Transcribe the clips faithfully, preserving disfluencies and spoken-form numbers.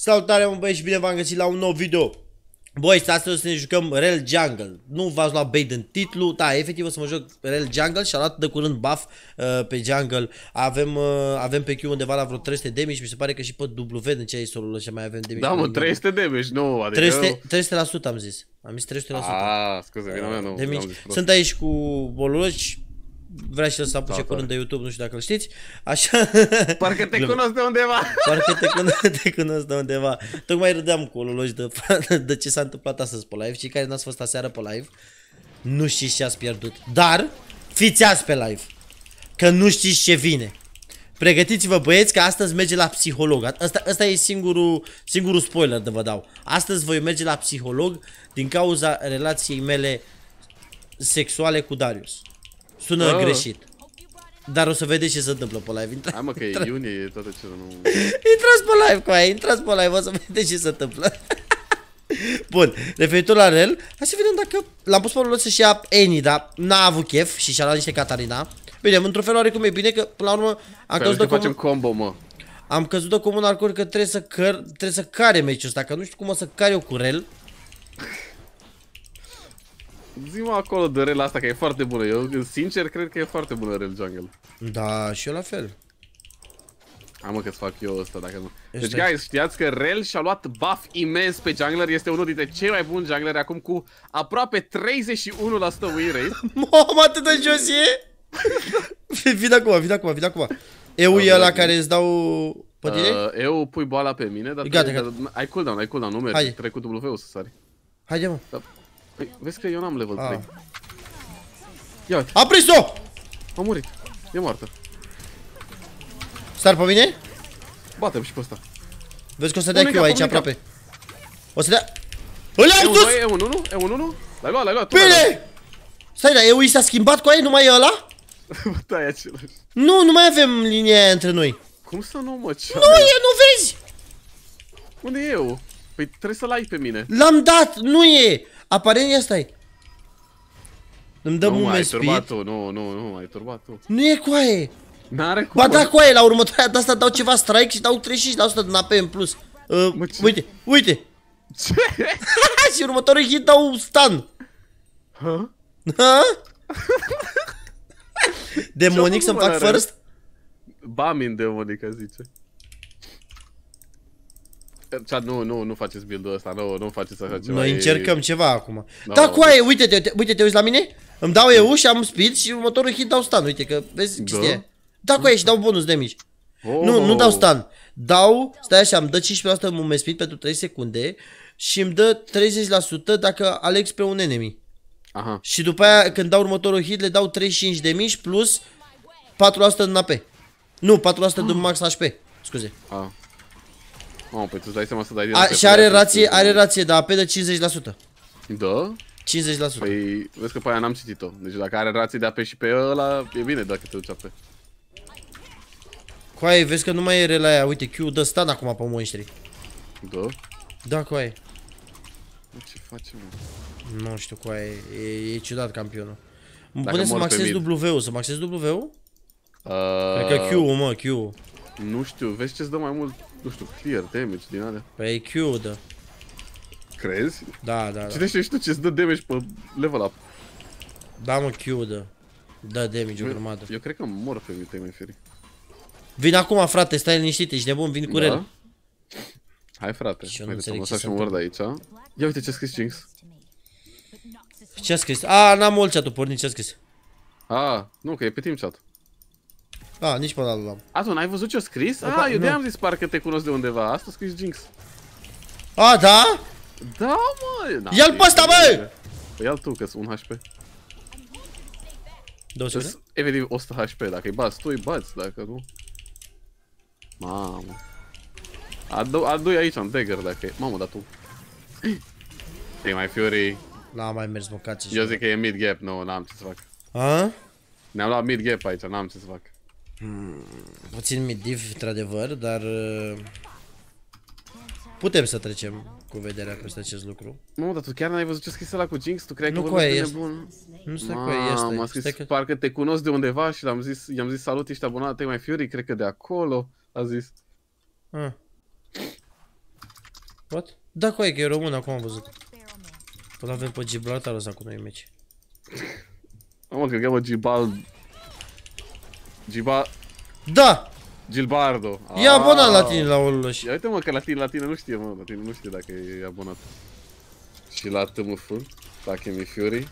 Salutare, mă băieți, și bine v-am găsit la un nou video. Băi, astăzi o să ne jucăm Rel Jungle. Nu v-ați luat bait în titlu. Da, efectiv o să mă joc Rel Jungle și a luat de curând buff uh, pe Jungle. Avem, uh, avem pe Q undeva la vreo trei sute de damage. Mi se pare că și pe W în ce ai solo și mai avem damage. Da, mă, trei sute de damage, nu, adică... trei sute, trei sute la sută am zis. Am zis trei sute la sută. Ah, scuze, vina mea, nu. Damage. Sunt aici cu Boluloci. Vrea și el să apuce curând de YouTube, nu știu dacă îl știți. Așa. Parcă te cunosc de undeva. Parcă te cunosc, te cunosc de undeva. Tocmai râdeam cu Loloci de, de ce s-a întâmplat astăzi pe live. Cei care n-ați fost aseară pe live, nu știți ce ați pierdut. Dar fiți azi pe live, că nu știți ce vine. Pregătiți-vă, băieți, că astăzi merge la psiholog. Asta, asta e singurul, singurul spoiler de vă dau. Astăzi voi merge la psiholog din cauza relației mele sexuale cu Darius. Sună oh. greșit. Dar o să vedeți ce se întâmplă pe live. Intra... Hai mă că e iunie, e toată ce nu... Intrați pe live cu aia, intrați pe live, o să vedeți ce se întâmplă. Bun, referitor la Rel, hai să vedem dacă l-am pus pe Lolo să-și ia Annie, dar n-a avut chef și și-a luat niște Catarina. Bine, într-un fel oarecum e bine că până la urmă am căzut de facem combo, mă. Am căzut de comun acord că trebuie să căr, trebuie să care meciul ăsta, că nu știu cum o să care eu cu Rel. Zi-mă acolo de Rel asta, că e foarte bună. Eu, sincer, cred că e foarte bună Rel Jungle. Da, și eu la fel. Hai mă că-ți fac eu ăsta, dacă nu. Deci, guys, știați că Rel și-a luat buff imens pe jungler. Este unul dintre cei mai buni jungleri acum cu aproape treizeci și unu la sută win rate. Mamă, atât de jos e? Vin acum, vin acum, vin acum. Eu e ăla care îți dau pe tine? Uh, eu pui boala pe mine, dar gata, gata. ai cooldown, ai cooldown, nu mergi, trec cu W-ul să sari. Haide, mă. Da. Păi, vezi că eu n-am level ah. trei. Ia uite. A prins-o! A murit. E moartă. Star pe mine? Bate-mi și pe ăsta. Vezi că o să dea Q aici aproape. O să dea... Îl am sus! E unu unu? E unu unu? L-ai luat, l-ai luat. Bine! Stai, dar eu i s-a schimbat cu aia, nu mai e ăla? Da, e același. Nu, nu mai avem linia aia între noi. Cum să nu, mă? Ce nu e, nu vezi? Unde e eu? Păi trebuie să-l ai pe mine. L-am dat, nu e. Aparent asta e. Îmi dă movement speed. Nu, ai turbat tu, nu, nu, nu, ai turbat tu. Nu e coaie. N-are cum. Ba da, coaie, la următoarea de asta dau ceva strike și dau treizeci și cinci la sută din A P în plus. Uh, mă, uite, uite. Ce? Și următorul hit dau stun. Hă? Ha? Demonic să-mi fac first? Bamin demonic, zice. Chat, nu, nu, nu faceți build-ul ăsta, nu, nu faceți așa ceva. Noi încercăm e... ceva acum. No, da, coaie, uite-te, uite, uite, te uiți la mine? Îmi dau eu și am speed și următorul hit dau stun, uite că vezi chestia. Da, coaie, și dau bonus damage. Oh. Nu, nu dau stun. Dau, stai așa, îmi dă cincisprezece la sută movement speed pentru trei secunde și îmi dă treizeci la sută dacă aleg pe un enemy. Aha. Și după aia, când dau următorul hit, le dau treizeci și cinci de damage plus patru la sută din A P. Nu, patru la sută din max H P. Scuze. Ah. Oh, păi tu îți dai seama să dai din A, și are rație, are rație de A P de cincizeci la sută. Da? cincizeci la sută. Păi, vezi că pe aia n-am citit-o. Deci dacă are rație de A P și pe ăla, e bine dacă te duci A P. Coaie, vezi că nu mai e la aia. Uite, Q dă stun acum pe monștri. Da? Da, coaie. Ce facem, mă? Nu știu, coaie, e, e ciudat campionul. Mă pune să maxez W-ul, să maxez W-ul? Uh... Cred că Q-ul, mă, Q-ul. Nu știu, vezi ce-ți dă mai mult, nu știu, clear damage din alea. Păi Q-ul dă. Crezi? Da, da, da. Citește și tu ce-ți dă damage pe level up. Da, mă, Q-ul dă. Dă damage o grămadă. Eu cred că mor pe mine, te-ai mai feri. Vin acum, frate, stai liniștit, ești nebun, vin cu da? Rel. Hai, frate, și eu hai să lăsa și un word aici. Ia uite ce-a scris Jinx. Ce-a scris? A, n-am mult chat-ul pornit, ce-a scris? A, nu, că e pe team chat. A, nici pe ăla l-am. A, tu n-ai văzut ce-a scris? A, eu de-am zis parcă te cunosc de undeva, asta a scris Jinx. A, da? Da, mă! Ia-l pe ăsta, bă! Păi ia-l tu, că-s un H P. două sute? Efectiv o sută H P, dacă îi bați tu, îi bați, dacă nu... Mamă... Adu-i aici, în dagger, dacă e... Mamă, dar tu... Ei, mai Fury... N-am mai mers măcați. Eu zic că e mid-gap, nu, n-am ce să fac. A? Ne-am luat mid-gap aici, n-am ce să fac. Hmm, puțin mid-div, într-adevăr, dar... Putem să trecem cu vederea peste acest lucru. Nu, dar tu chiar n-ai văzut ce scris ăla cu Jinx? Tu crezi că vorbești de nebun? Nu stai cu aia, este. M-a scris, că... parcă te cunosc de undeva și l-am zis, i-am zis salut, ești abonat, te mai Fury, cred că de acolo, a zis. Ah. What? Da, cu aia, că e român, acum am văzut. Păi l-avem pe Gibraltar ăsta cu noi meci. Mă, cred că mă, Gibal... Giba... Da! Gilbardo. E abonat la tine la Oluș. Ia uite mă că la tine, la tine nu știe, mă, la tine nu știe dacă e abonat. Și la T M F, Takemi Fury.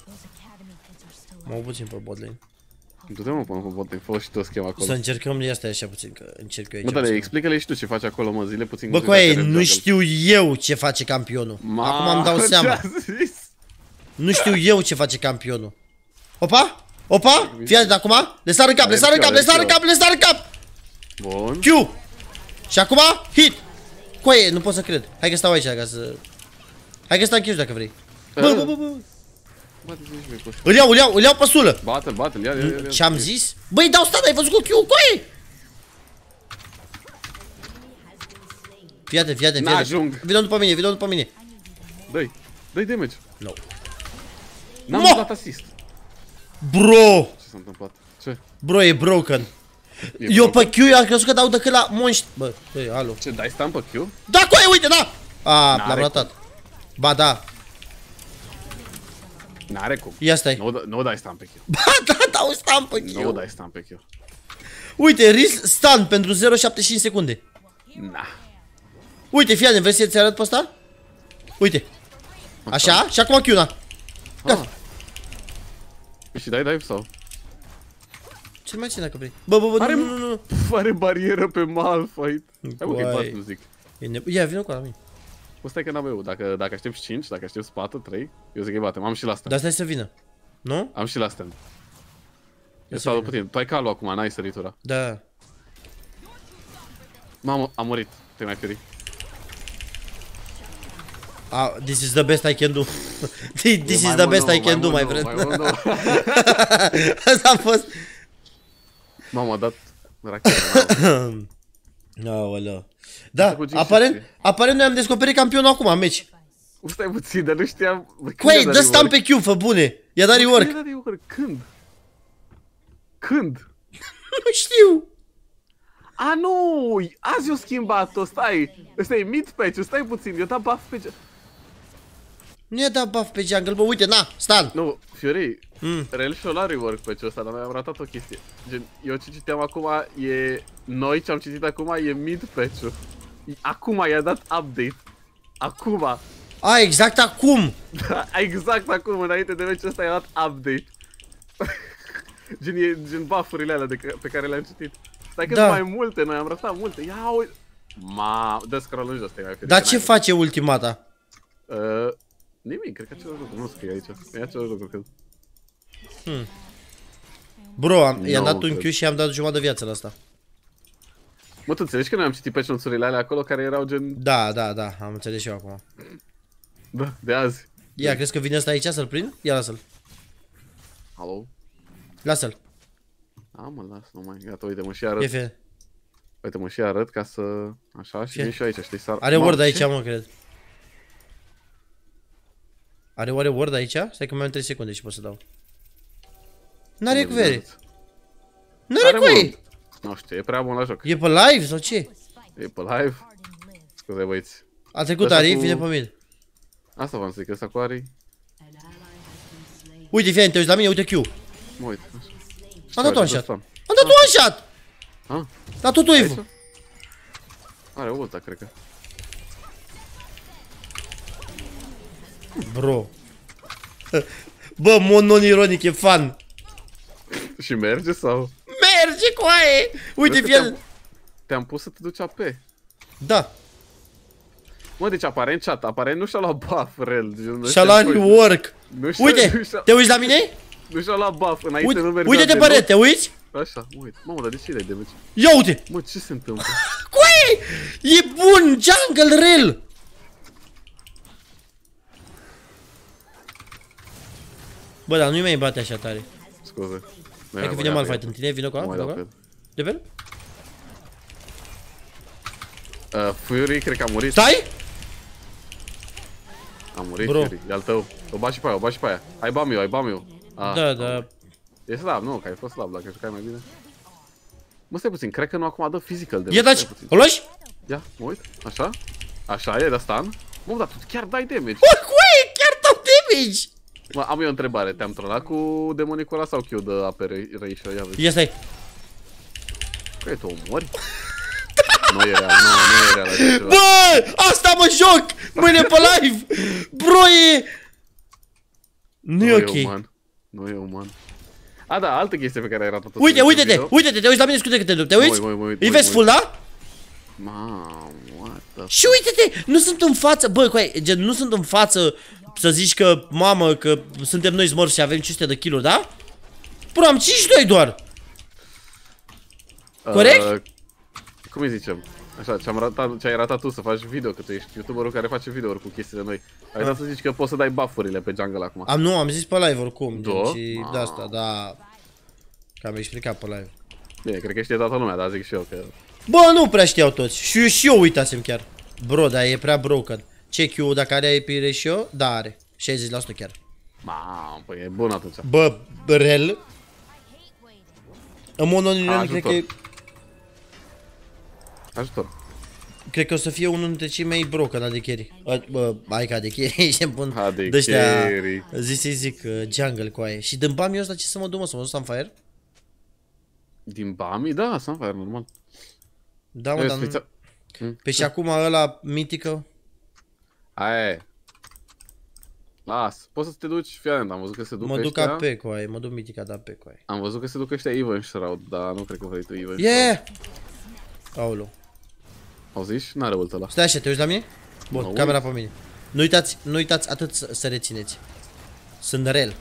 Mă uit puțin pe botlane. Du-te mă până pe botlane, fă și tu schema acolo. Să încercăm asta așa puțin, că încerc eu aici. Bă, dar explică-le și tu ce faci acolo, mă, zile puțin. Bă, cu aia, nu știu eu ce face campionul. Acum îmi dau seama. Nu știu eu ce face campionul. Opa? Opa? Fii atent acum? Le sar în cap, le sar în cap, le sar în cap, le sar în cap! Bun. Q! Și acum, hit! Coaie, nu pot să cred. Hai că stau aici ca să... Hai că stau închis dacă vrei. Bă, bă, bă, bă. Îl iau, îl iau, îl iau pe sulă. Bate-l, bate-l, ia, ia, ia. Ce-am zis? Băi, dau stat, ai văzut cu Q, coaie! Fii atent, fii atent, fii atent. Vino după mine, vino după mine. Dă-i, dă-i damage. No. N-am dat asist. Bro! Ce s-a întâmplat? Ce? Bro, e broken. E Eu broken? pe Q am crezut că dau decât la monștri. Bă, băi, alo. Ce, dai stun pe Q? Da, coaie, uite, da! A, l-am ratat. Ba, da. N-are cum. Ia stai. Nu, nu dai stun pe Q. Ba, da, dau stun pe Q. Nu dai stun pe Q. Uite, risk stun pentru zero virgulă șaptezeci și cinci secunde. Na. Uite, fii atent, vrei să-ți arăt pe ăsta? Uite. Așa, și acum Q-na. Gata. Și dai dive sau? Ce mai ține dacă vrei? Bă, bă, bă, are, nu, nu, nu, nu. Are barieră pe Malphite. Hai mă că-i Uai. bat, nu zic. E ne... Ia, vină cu ala mie. Bă, stai că n-am eu. Dacă, dacă aștepți cinci, dacă aștepți patru, trei, eu zic că-i batem. Am și la stand. Dar stai să vină. Nu? Am și la stand. Eu să stau vină. după tine. Tu ai calul acum, n-ai săritura. Da. Mamă, a murit. Te mai feri. Ah, this is the best I can do. This is the best I can do, my friend. Asta a fost. Mamă, a dat rachetă. Aoleu. Da, aparent, aparent noi am descoperit campionul acum, în meci. Stai puțin, dar nu știam. Coai, dă stam pe Q, fă bune. I-a dat rework. Când? Când? Nu știu. A, nu! Azi eu schimbat-o, stai! Ăsta e mid patch-ul, stai puțin, eu dat buff pe... Nu i-a dat buff pe jungle, bă, uite, na, stan. Nu, Fury, Mm. Rel și-o la rework patch-ul ăsta, dar noi am ratat o chestie. Gen, eu ce citeam acum e... Noi ce am citit acum e mid patch-ul. Acum i-a dat update. Acum. A, exact acum. Da, exact acum, înainte de meciul ăsta i-a dat update. Gen, e, gen buff-urile alea de, pe care le-am citit. Stai că Da. sunt mai multe, noi am ratat multe. Ia uite. Ma, dă scroll în jos, te mai feri. Dar ce face ultimata? Uh, nimic, cred că același lucru, nu scrie aici. E același lucru, cred. Hmm. Bro, am, i-am No, dat un Q cred. și i-am dat jumătate de viață la asta. Mă, tu înțelegi că noi am citit pe cionțurile alea acolo care erau gen... Da, da, da, am înțeles și eu acum. Da, de azi. Ia, crezi că vine ăsta aici să-l prind? Ia, lasă-l. Alo? Lasă-l. A, mă, las, nu mai, gata, uite, mă și arăt. E fie. Uite, mă și arăt ca să... Așa, și Fie. vin și eu aici, știi, sar... Are Mamă, ward ce? aici, mă, cred. Are oare ward aici? Stai că mai am trei secunde și pot să dau. N-are cu vere. N-are Are cu ei. ward. Nu știu, e prea bun la joc. E pe live sau ce? E pe live. Scuze, băieți. A trecut Ăsta Ari, cu- vine pe mine. Asta v-am zis, ăsta cu Ari. Uite, fie, te uiți la mine, uite Q. Mă uit, așa. Am dat Uite, one dă shot. stun. Am dat one shot! Ah, La tot aici? wave. Are ulta, cred că. Bro. Bă, mod non-ironic, e fan. Și merge sau? Merge cu aia! Uite, Vezi că fie. te-am- Te-am pus să te duci A P. Da. Mă, deci aparent chat, aparent nu și-a luat buff, Rel. Și-a luat rework. Nu și-a- Uite, nu și-a- te uiți la mine? Nu și-a luat buff, înainte Uite, nu mergea uite-te deloc. pe rete, te uiți? Așa, mă uit. Mamă, dar de ce le damage? Ia uite! Mă, ce se întâmplă? Coaie! E bun, jungle rel! Bă, dar nu-i mai bate așa tare. Scuze. Hai că vine Malphite în tine, vină cu Nu ala, mai vină dau cu pe ala. De pe el? el. Uh, Fury, cred că a murit. Stai! A murit Bro. Fury, e al tău. O bagi și pe aia, o bagi și pe aia. Ai bam eu, ai bam eu. Ah, Da, da. E slab, nu, că ai fost slab, dacă jucai mai bine. Mă, stai puțin, cred că nu acum dă physical damage. Ia daci! Stai puțin. O lași? Ia, mă uit, așa. Așa e, de asta? Mă, dar tu chiar dai damage. Bă, coaie, chiar dau damage! Mă, am eu o întrebare, te-am trolat cu demonicul ăla sau Q de A P Ratio? Ia vezi. Ia stai. Că tu omori? Nu e real, nu, nu e real așa ceva. Bă, asta mă joc! Mâine pe live! Bro, e... Nu e ok. Uman. Nu e uman. A, da, altă chestie pe care ai ratat-o. Uite, uite-te, uite-te, te uiți la mine scuze că te lupt, te uiți? Mă uit, mă uit, Îi mă vezi uit. full, da? Mamă, what the... Și uite-te, nu sunt în față, bă, coaie, gen, nu sunt în față să zici că, mamă, că suntem noi smurfi și avem cinci sute de kiluri, da? Bro, am cincizeci și doi doar. Corect? Uh, cum îi zicem? Așa, ce-am ratat, ce ai ratat tu să faci video, că tu ești youtuberul care face video-uri cu chestiile noi. Ai dat să zici că poți să dai buff-urile pe jungle acum. Am, nu, am zis pe live oricum, gen, Da? și de asta, da. Că am explicat pe live. Bine, cred că știe toată lumea, dar zic și eu că... Bă, nu prea știau toți. Și, și eu uitasem chiar. Bro, dar e prea broken. Ce Q, dacă are A P ratio? Da, are. șaizeci la sută chiar. Mamă, păi e bun atunci. Bă, rel. În mod non cred că, Ajutor. cred că o să fie unul dintre cei mai broken de carry. A, bă, hai ca de carry, ce bun. Ha, de Dăștia, carry. zi să-i zic, uh, jungle cu aia. Și din bami ăsta ce să mă duc, mă, să mă duc Sunfire? Din Bami? Da, Sunfire, normal. Da, mă, Eu dar nu... speța- Pe și acum ăla mitică. Aia e. Las, poți să te duci, fii atent, am văzut că se duc Mă duc ăștia. A P cu aia, mă duc mitica de A P cu aia. Am văzut că se duc ăștia Even Shroud, dar nu cred că vrei tu Even Shroud. Yeah! Aoleu. Auziși? N-are ult ăla. Stai așa, te uiți la mine? Bun, Mă camera pe mine. Nu uitați, nu uitați atât să, să rețineți. Sunt rel.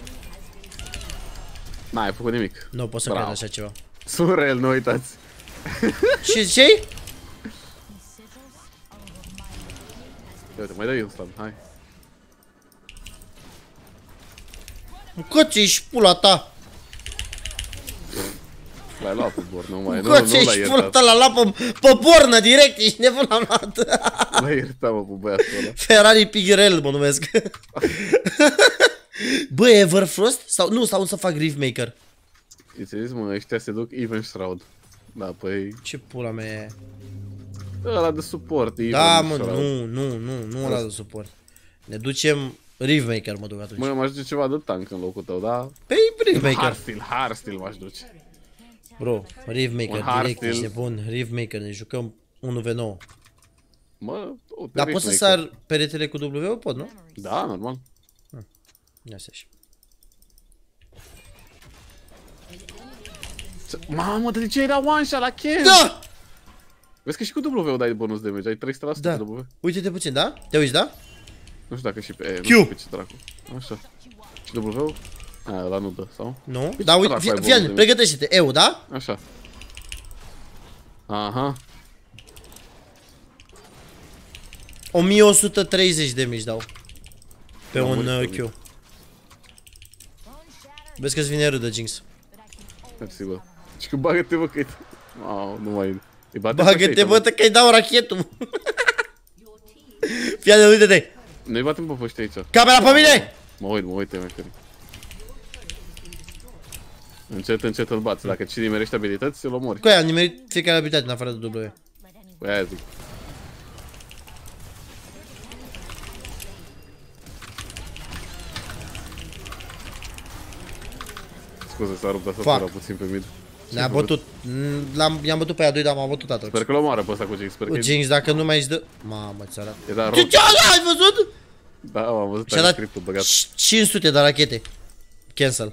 N-ai făcut nimic. Nu pot să Bravo. cred așa ceva. Surel, nu uitați. Și ce? Uite, mai dai instant, hai. Cât ești pula ta? L-ai luat pe bor, nu mai, nu, Cât nu l-ai ești pula iertat. ta, l-a luat pe, pe pornă direct, ești nebun, l-am luat. L-ai iertat, mă, pe băiatul ăla. Ferrari Pigirel mă numesc. Bă, Everfrost? Sau nu, sau să fac Riftmaker. Îți zis, mă, ăștia se duc Even Shroud. Da, păi... Ce pula mea e? Ăla de suport, Even Da, mă, Shroud. nu, nu, nu, nu ăla de suport. Ne ducem Riftmaker, mă duc atunci. Mă, m-aș duce ceva de tank în locul tău, da? Pe Riftmaker. Hardstyle, Hardstyle m-aș duce. Bro, Riftmaker, Un hard direct, steel. ești nebun, Riftmaker, ne jucăm unu v nouă. Mă, uite, Dar pot să Riftmaker. sar peretele cu W? Pot, nu? Da, normal. Ia să ieși. Mamă, de ce era one shot la Ken? Da! Vezi că și cu W dai bonus damage, ai trei sute la sută Da. pe W. Uite-te puțin, da? Te uiți, da? Nu știu dacă și pe... E, nu Q. știu pe ce dracu. Așa. Și W? Aia, ăla nu dă, sau? Nu? Păi Da, ce uite, dracu fii, ai fii bonus atent, damage? pregătește-te, eu, da? Așa. Aha. o mie o sută treizeci de mici dau. Pe Da, un mult, uh, Q. Vezi că-ți vine râdă, Jinx. Mersi, bă. Și că bagă-te, bă, că-i... Au, nu mai... Îi bate pe Bagă-te, ăștia, bă, că-i dau rachetul. Fii atent, uite-te. Noi batem pe ăștia aici. Camera pe mine! Mă uit, mă uit, mă uit. Încet, încet îl bați. Dacă cine nimerește abilități, îl omori. Cu aia, am nimerit fiecare abilitate în afară de W. Păi aia zic. Scuze, s-a rupt tastatura puțin pe mid. Ne-a bătut. L-am, i-am bătut pe aia doi, dar m-a bătut atunci. Sper că l-omoară pe ăsta cu Jinx, sper că... Jinx, dacă nu mai îți dă... Mamă, țara. E da, Ce rock. ce ai văzut? Da, am văzut, Și-a ai dat scriptul băgat. cinci sute de rachete. Cancel.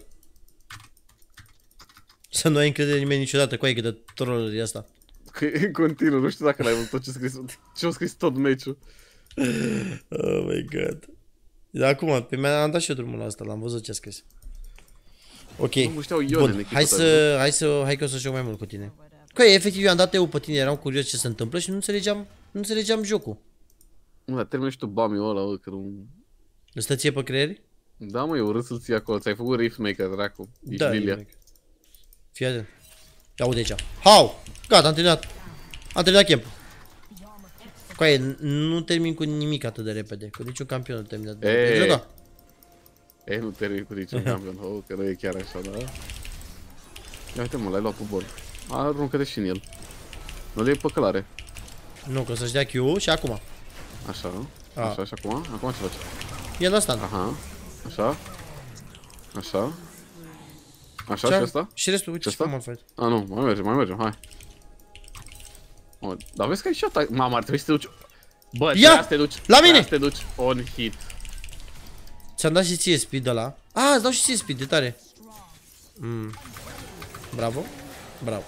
Să nu ai încredere nimeni niciodată cu aia de trollerii asta. Că e continuu, nu știu dacă l-ai văzut tot ce scris. Ce-a scris tot meciul. Oh my god. Dar acum, pe mine am dat și eu drumul la asta, l-am văzut ce a scris. Ok. Nu știau eu de Bun, echipă hai ta, să, hai să, hai că o să joc mai mult cu tine. Că efectiv eu am dat eu pe tine, eram curios ce se întâmplă și nu înțelegeam, nu înțelegeam jocul. Mă, dar termină și tu bamiul ăla, bă, că nu... Îți stă ție pe creier? Da, mă, e urât să-l ții acolo, ți-ai făcut Riftmaker, dracu. Ești Da, Lilia. nimic. Fii atent. Ia uite aici. How? Gata, am terminat. Am terminat camp. Coaie, nu termin cu nimic atât de repede. Cu niciun campion nu terminat de Ei. repede. Da. E, nu termin cu niciun campion, oh, că nu e chiar așa, da? Ia uite, mă, l-ai luat pe bol. Aruncă-te și în el. Nu le iei pe călare. Nu, că o să-și dea Q și acum. Așa, nu? A. Așa, și acum? Acum ce faci? E la stand. Aha. Așa. Așa. Așa Ce? și asta? Și restul, uite Și ce asta? mă faci. A, nu, mai mergem, mai mergem, hai. O, dar vezi că ai și atac. Mama, ar trebui să te duci. Bă, Ia! să te duci. La mine! Să te duci on hit. Ți-am dat și ție speed ăla. Ah, îți dau și ție speed, de tare. Mm. Bravo. Bravo.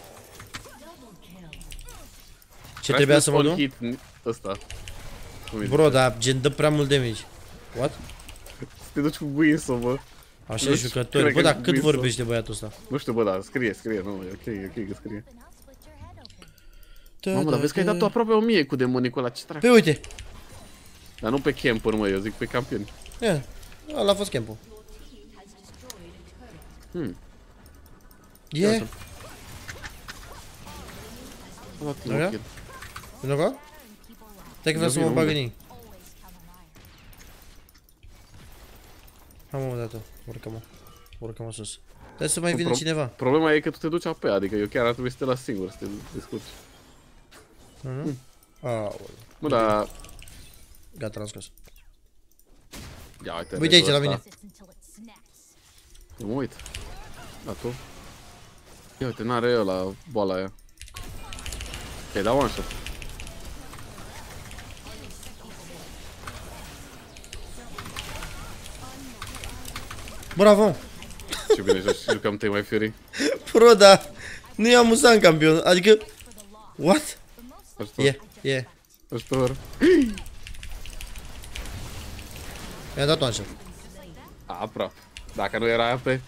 Ce trebuia să mă on duc? hit ăsta. Cum îi Bro, zice? dar gen dă prea mult damage. What? Să te duci cu Winston, bă. Așa Nu e știu, jucători. cred Bă, că dar e cât Winston. vorbește băiatul ăsta? Nu știu, bă, dar scrie, scrie, nu, e ok, e ok că scrie. Mamă, dar vezi că ai dat tu aproape o mie cu demonicul ăla, ce dracu. Pe uite. Dar nu pe camper, mă, eu zic pe campioni. Ia. Ăla a fost campul. Hmm. E. Am luat un Așa? kill. Vino acolo? Stai că vreau să mă vin, bag în unde? ei. Am mă dat-o. Urcă-mă. Urcă-mă sus. Trebuie să mai vină Pro- cineva. Problema e că tu te duci apea, adică eu chiar ar trebui să te las singur, să te descurci. Nu? Aoleu. Mă, dar... Gata, l-am scos. Ia uite, Uite aici, la ăsta. mine. Eu mă uit. Da, tu? Ia uite, n-are ăla boala aia. Te-ai dat one shot. Bravo! Ce bine joci, jucăm Tame My Fury. Bro, da. Nu e amuzant, campion. Adică... What? Ajutor, E, e. ajutor. Mi-a dat one shot. Aproape. Dacă nu era ape...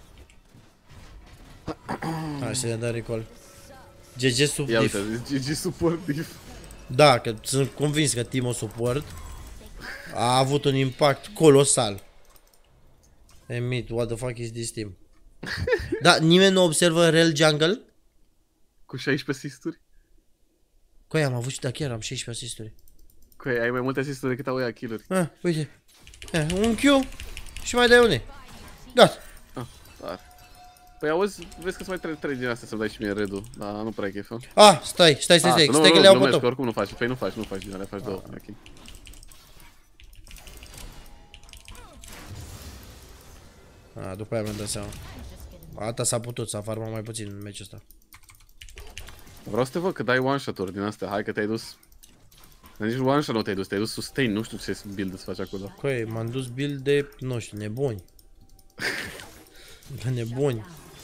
Hai să ne dăm recall. G G sub Ia diff. uite, G G suportiv. Da, că sunt convins că Timo Support a avut un impact colosal. Emit, what the fuck is this team? Da, nimeni nu observă Real Jungle? Cu șaisprezece asisturi. Coi, am avut și da, chiar am șaisprezece asisturi. Cu ai mai multe asisturi decât au ea kill-uri. Ah, uite. Eh, un Q și mai dai une. Gata. Ah, dar. Păi auzi, vezi că să mai trebuie trei din astea să-mi dai și mie red-ul, dar nu prea e chef, nu? Ah, stai, stai, stai, Ah, stai, nu, stai nu, că le iau nu pe mergi, că top. oricum nu faci, păi nu faci, nu faci, nu faci din alea, faci două, ok. Ah, după aia mi-am dat seama. Ata s-a putut, s-a farmat mai puțin în meciul ăsta. Vreau să te văd că dai one-shot-uri din astea, hai că te-ai dus... Dar nici one-shot nu te-ai dus, te-ai dus sustain, nu știu ce build îți faci acolo. Coi, m-am dus build de, nu știu, nebuni. De nebuni.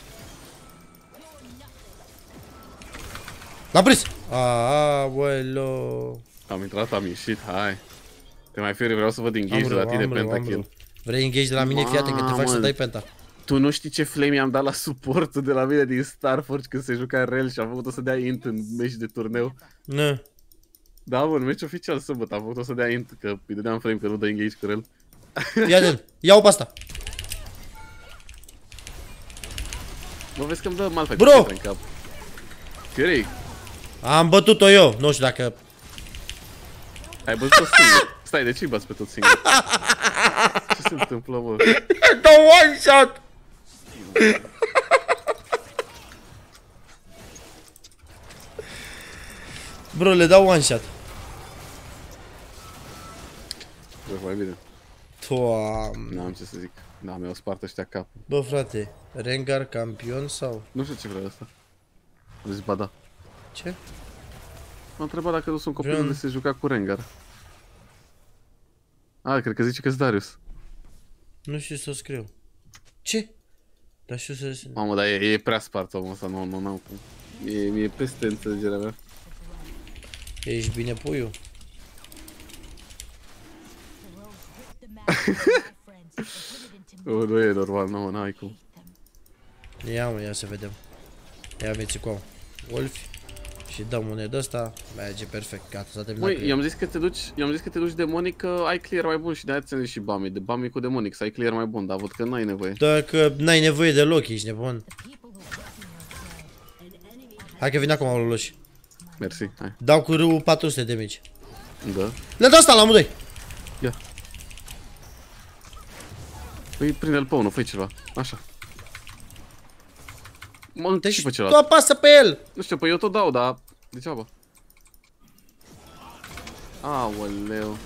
L-a prins! Aoleo. Am intrat, am ieșit, hai. Te mai fieri, vreau să văd engage de Am la rău, tine am rău, am pentakill. rău. Vrei engage de la mine? Fii atent că te fac să Mamă. dai penta. Tu nu știi ce flame i-am dat la suportul de la mine din Starforge când se juca Rel și am făcut-o să dea int în meci de turneu. Nu. Da, mă, în meci oficial sâmbătă am făcut-o să dea int, că îi dădeam flame că nu dă engage cu Rel. Fii atent. Ia-o pe asta. Mă, vezi că îmi dă Malphite Bro! în cap. Fury, Am bătut-o eu. Nu știu dacă... ai bătut-o singur. Stai, de ce îi bați pe tot singur? Ce se întâmplă, mă? The one shot! Bro, le dau one shot. Bă, mai bine. Doamne. N-am ce să zic. Da, mi-au spart ăștia capul. Bă, frate, Rengar campion sau? Nu știu ce vrea ăsta. Am zis, ba da. Ce? M-a întrebat dacă nu sunt copil Vreau- unde se juca cu Rengar. A, cred că zice că-s Darius. Nu știu să o scriu. Ce? Dar știu să... Mamă, dar e, e prea spart omul ăsta, nu, nu, nu. E, e peste înțelegerea mea. Ești bine, puiul? O, nu e normal, nu, n-ai cum. Ia mă, ia să vedem. Ia vieții cu Wolfi. Și dăm un de ăsta. Merge perfect, gata, s-a terminat. Măi, cu el. i-am zis că te duci, i-am zis că te duci demonic, că ai clear mai bun și de-aia ți-am zis și Bami. De Bami cu demonic, să ai clear mai bun, dar văd că n-ai nevoie. Dacă n-ai nevoie deloc, ești nebun. Hai că vin acum au loloși. Mersi, hai. Dau cu râul patru sute de mici. Da. Le dau asta la amândoi. Ia. Păi prinde-l pe unul, fă ceva. Așa. Mă, Deci și pe tu celălalt. apasă pe el. Nu știu, păi eu tot dau, dar degeaba. Aoleu.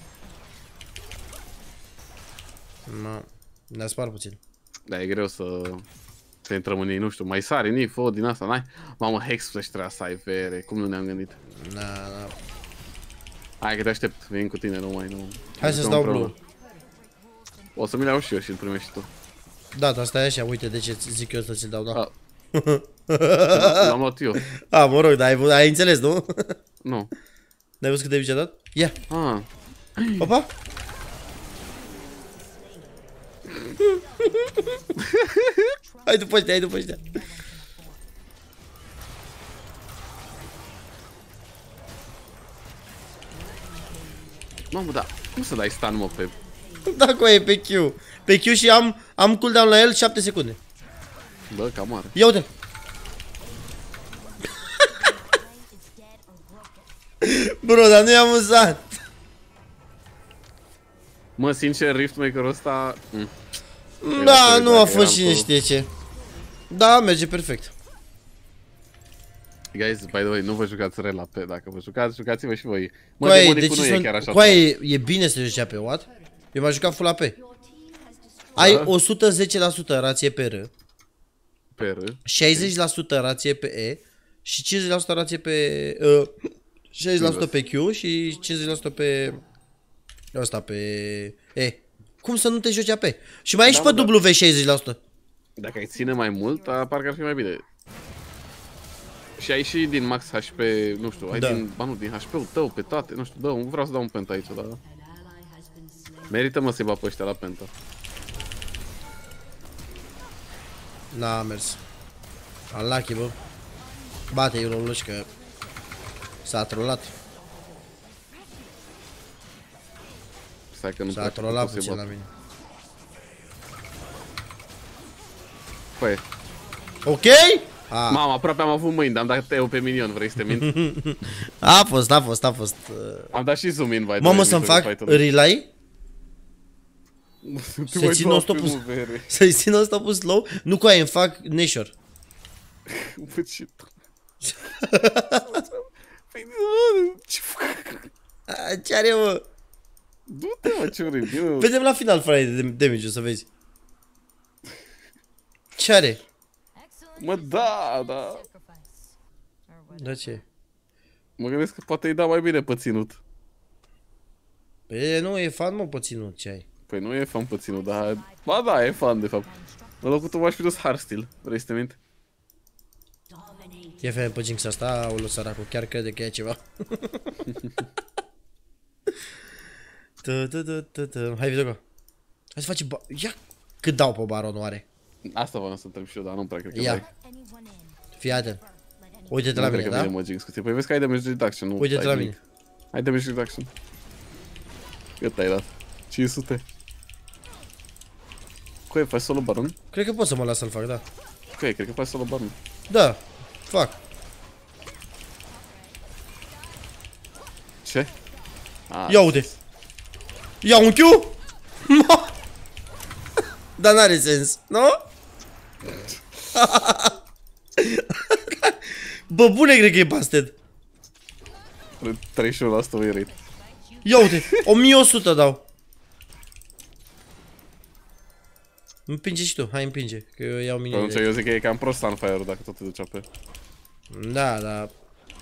Ma, ne-a spart puțin. Da, e greu să... Să intrăm în ei, nu știu, mai sare, ni, fă din asta, n-ai? Mamă, Hex să-și trebuia să ai vere, cum nu ne-am gândit? Na, na. Hai că te aștept, vin cu tine, nu mai, nu... Hai să-ți dau blue. O să mi le iau și eu și îl primești și tu. Da, dar stai așa, uite de ce zic eu să ți-l dau, da. L-am luat eu. A, mă rog, dar ai, ai înțeles, nu? Nu. N-ai văzut cât de mici a dat? Ia, Ah. opa! Hai după ăștia, hai după ăștia. Mamă, da, cum să dai stun, mă, pe... Da, cu e pe Q. Pe Q și am, am cooldown la el șapte secunde. Bă, cam mare. Ia uite-l. Bro, dar nu i-am amuzat. Mă, sincer, Riftmaker-ul ăsta... Mm. Da, nu a dacă fost cine eram cu- știe ce. Da, merge perfect. Guys, by the way, nu vă jucați re la P, dacă vă jucați, jucați-vă și voi. Mă, Coaie, demonicul de ce nu e chiar sunt... așa. Coaie, e bine să joci pe what? Eu m-am jucat full A P. Ai Da. o sută zece la sută rație pe R, Pe R. șaizeci la sută rație pe E și cincizeci la sută rație pe... Uh, șaizeci la sută pe Q și cincizeci la sută pe... Ăsta, pe... E. Cum să nu te joci A P? Și mai ai și Da, pe mă, W șaizeci la sută. Dacă ai ține mai mult, a, parcă ar fi mai bine. Și ai și din max H P, nu știu, ai Da. din, ba nu, din H P-ul tău pe toate, nu știu, dă, vreau să dau un penta aici, dar... Merită, mă, să-i bat pe ăștia la penta. N-a mers. Unlucky, bă. Bate-i rolluși că s-a trollat. Stai că nu S-a place trollat cum se puțin bat. la mine. Păi, Ok? A, mama, aproape am avut mâini, dar am dat T-ul pe minion, vrei să te mint? a fost, a fost, a fost. uh. Am dat și zoom in, by the Mamă, way, să-mi în mijlocul fac fight-ului. relay? Tu Să mai țin dau non-stop-ul- primul vere. Să-i țin ăsta pe slow? Nu cu aia, îmi fac Nashor. Bă, ce... Păi, ce fac? A, ce are, mă? Du-te, mă, ce oribil. Vedem la final, frate, de damage-ul, să vezi. Ce are? Mă, da, da. Da, ce? Mă gândesc că poate îi da mai bine pe ținut. Păi nu, e fan, mă, pe ținut, ce ai? Păi nu e fan pe ținut, dar... Ba da, e fan, de fapt. În locul tău aș fi dus Hardstyle. Vrei să te mint? E femeie pe Jinx asta, aoleu, săracul, chiar crede că e ceva. Tă, tă, tă, tă, tă. Hai, Vidogo. Hai să facem ba... Ia cât dau pe baron oare? Asta vreau să întreb și eu, dar nu prea cred că Ia. ai. Fii atent. Uite-te Nu la cred mine, că da? vine, mă, Jinx cu tine. Păi vezi că ai damage reduction, nu Uite-te ai la nimic. mine. Ai damage reduction. Cât ai dat? cinci sute. Coi, faci solo baron? Cred că pot să mă las să-l fac, da. Coi, cred că faci solo baron. Da, fac. Ce? A, Ia uite. Ia un Q? Dar n-are sens, nu? Bă, bune, cred că e busted. treizeci și unu la sută win rate. Ia uite, o mie o sută dau. Împinge și tu, hai împinge, că eu iau Atunci mine. eu zic că e cam prost Sunfire-ul dacă tot te ducea pe... Da, da.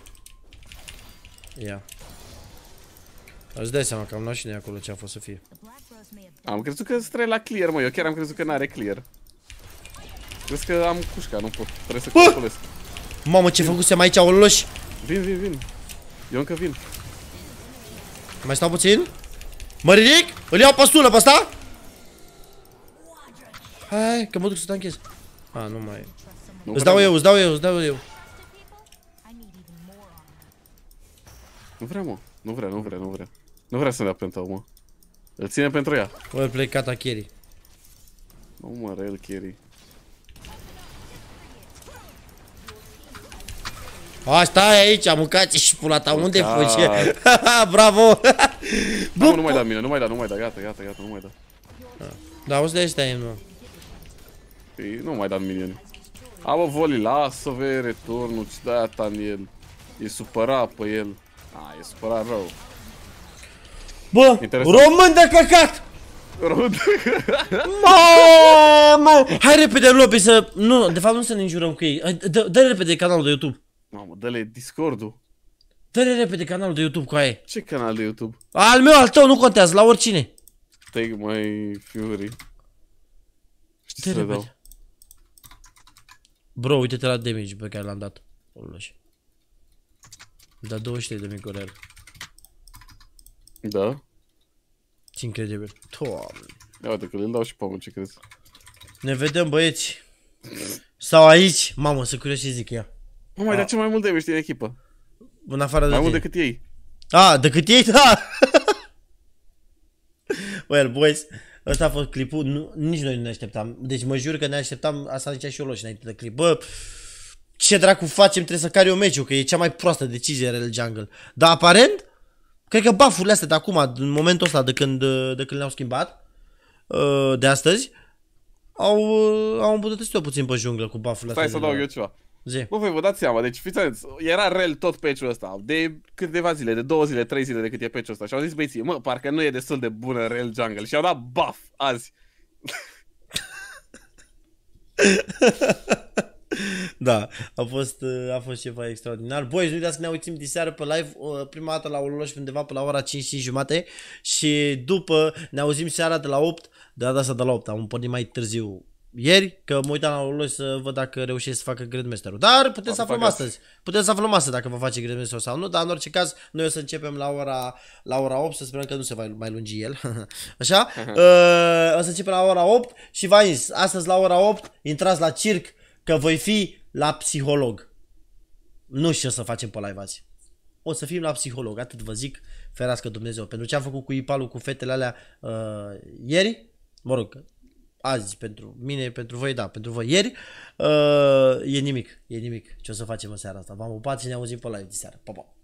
Ia. Îți dai seama că am luat și noi acolo ce a fost să fie. Am crezut că trebuie la clear, mă, eu chiar am crezut că n-are clear. Crezi că am cușca, nu pot, trebuie să calculez. Mamă, ce făcusem aici, oloși. Vin, vin, vin. Eu încă vin. Mai stau puțin. Mă ridic, îl iau pe sună pe ăsta. Hai, că mă duc să tanchez. A, nu mai e. Nu Îți vrea, dau mă. eu, îți dau eu, îți dau eu. Nu vrea, mă. Nu vrea, nu vrea, nu vrea. Nu vrea să-mi dea pentru mă. Îl ține pentru ea. Well play, Kata carry. Nu mă, real carry. A, stai aici, mâncați și pula ta, unde Mâncat. fugi? Bravo! Da, mă, nu mai da mine, nu mai da, nu mai da, gata, gata, gata, nu mai da. Da, o să dai stai, mă. Păi, nu mai da minioni. A, bă, Voli, lasă, vei returnul, ce dai ta în el. E supărat pe el. A, e supărat rău. Bă, Interesant. român de căcat! Rod. Mamă! Hai repede în lobby să... Nu, de fapt nu să ne înjurăm cu ei. Dă- Dă-le repede canalul de YouTube. Mamă, dă-le Discord-ul. Dă-le repede canalul de YouTube cu aia. Ce canal de YouTube? Al meu, al tău, nu contează, la oricine. Take my fury. Știi Dă să le dau. repede. Bro, uite-te la damage pe care l-am dat. Uluși. Da douăzeci și trei de microrel. Da? Ce incredibil. Doamne. Ia uite că le dau și pomul, ce crezi? Ne vedem, băieți. Sau aici. Mamă, să curios ce zic ea. Mă, mai dar ce mai mult de ești în echipă? În afară de Mai mult tine. decât ei. A, decât ei, da. Well, boys, ăsta a fost clipul, nu, nici noi nu ne așteptam. Deci mă jur că ne așteptam, asta zicea și eu Loș înainte de clip. Bă, ce dracu facem, trebuie să car eu meciul, că e cea mai proastă decizie Real Jungle. Dar aparent, cred că buff-urile astea de acum, în momentul ăsta de când, de când le-au schimbat, de astăzi, au, au îmbunătățit-o puțin pe junglă cu buff-urile astea. Stai să dau eu ceva. Zi. Bă, voi vă dați seama, deci fiți atenți, era rel tot patch-ul ăsta, de câteva zile, de două zile, trei zile de cât e patch-ul ăsta și au zis băieții, mă, parcă nu e destul de bună Real Jungle și au dat buff azi. Da, a fost, a fost ceva extraordinar. Boys, nu uitați că ne auzim diseară pe live, prima dată la Ololoș undeva pe la ora cinci și jumate și după ne auzim seara de la opt, de data asta de la opt, am pornit mai târziu ieri, că mă uitam la Ololoș să văd dacă reușesc să facă Grandmaster-ul. Dar putem să aflăm astăzi, putem să aflăm astăzi dacă vă face Grandmaster sau nu, dar în orice caz noi o să începem la ora, la ora opt, să sperăm că nu se va mai lungi el, așa, uh, o să începem la ora opt și v-am zis, astăzi la ora opt intrați la circ, că voi fi la psiholog. Nu știu ce să facem pe live azi. O să fim la psiholog, atât vă zic, ferească Dumnezeu. Pentru ce am făcut cu Ipalul, cu fetele alea uh, ieri, mă rog, azi pentru mine, pentru voi, da, pentru voi ieri, uh, e nimic, e nimic ce o să facem în seara asta. V-am pupat și ne auzim pe live de seară. Pa, pa!